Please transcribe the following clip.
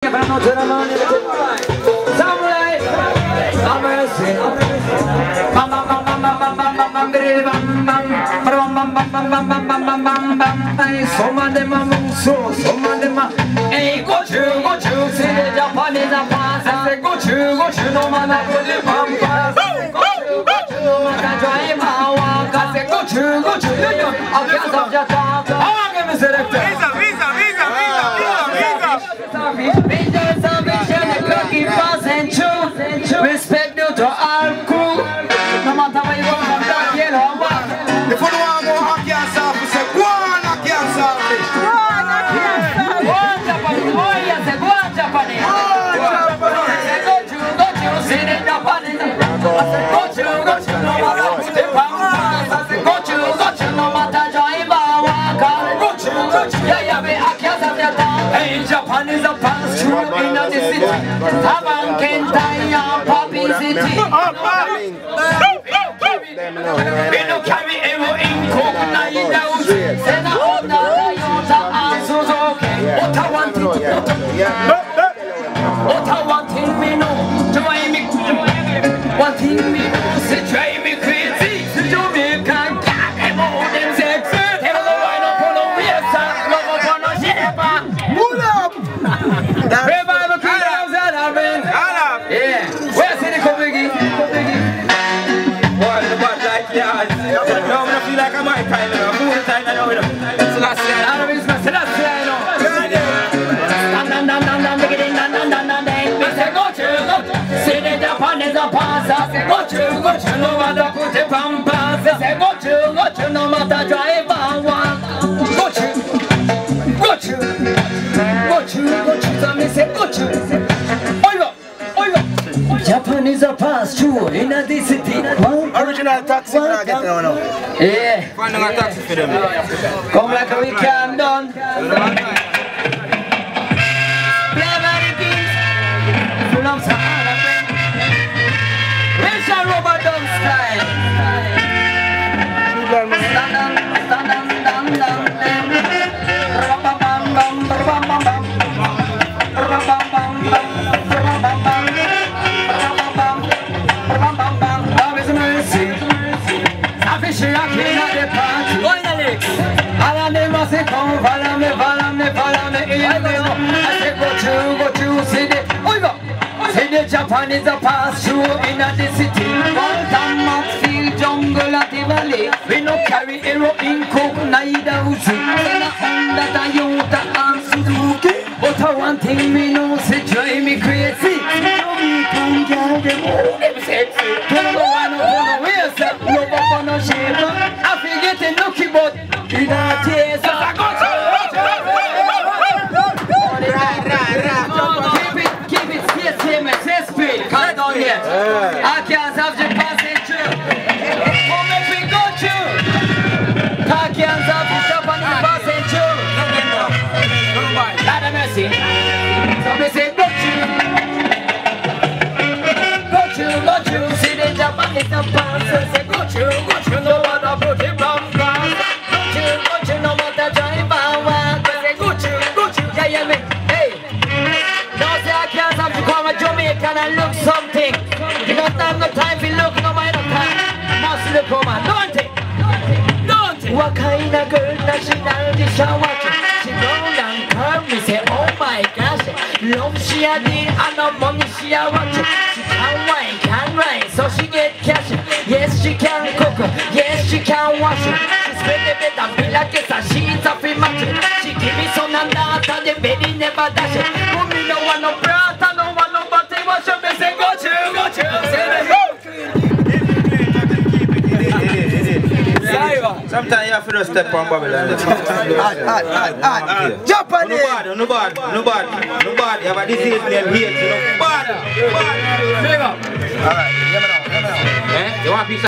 Some of them are so, some of them are. Hey, go to, see the Japanese are pass. I say go to, no man I go the pampas. Go to, no man I drive my walk. I say go to, I can't stop your talk. I give me selector. Visa, salvation, the clock keep passing through. Respect due to all crew. No matter where you go from that yellow one. If you don't want to go hockey and surf, you say go on hockey and surf. Go on Japanese, oh yes, go on Japanese. Go to, see the Japanese. I say go to, no matter who the pampas. I say go to, no matter drive or walk. Go to, yeah, me I can't have your talk. Hey, Japanese a pass through in the city. Taban, Kentai, and Poppy City. We don't carry ever in coke, now send a order, Toyota and Suzuki. What I want it, what I want it, me know. Drive me, one thing me know, say drive me crazy. Jamaican cat, them all them sexy. Them all wind up on the waist, love up on the shape. Pull up. Revival Kingdoms that have been. Yeah, where's the Kobigi? Yeah, no, I feel like I'm my time, I'm moving time, I know it. So that's it, I don't know, so that's it, I know. See the Japanese a pass, I say go to, no matter put the pampas. I say go to, no matter drive and walk. Go to, so me say go to. Japanese a pass through in the city. Original taxi, I get there now. Yeah. Find a taxi for them. Come like a weekend done. Play very kings. Full of Sahara. Where's your rubber dog style? Stand follow me, I say go to, see the Japanese a pass through in the city. Walton, Maxfield, jungle at the valley. We no carry hero in coke, neither Uzi. In a Honda, Toyota and Suzuki. But I one thing me know, say drive me crazy. Jamaican girl, them all them sexy. Don't go on the waist, love up on the shape. I feel getting lucky, but in a taste. Keep it stay speed, come down here. I can't have the passing through. Come if we go through. I can't have the Japanese passing through. Lord of mercy. So me say go through. See the Japanese pass. Say go through. No matter put it from ground. Go through, no matter drive and walk. Say go through. Yeah, me. Jamaican and look something. You don't have no time to look, no mind of time. Must look woman, don't it? What kind of girl does she now this watching? She round and curve me say, oh my gosh. Love she a did and no money she a watching. She can wine, can ride, so she get cash. Yes she can cook, yes she can wash. She spread the bed and feel like it's a sheet of a match. She give me son and daughter, the baby never dash it. But me no want no brother, no one no body wash up. Me say go to. Sometimes you have to just step on Babylon. Japanese! No bad. You have a disease named hate. No bad. Alright, let me know. You want a piece of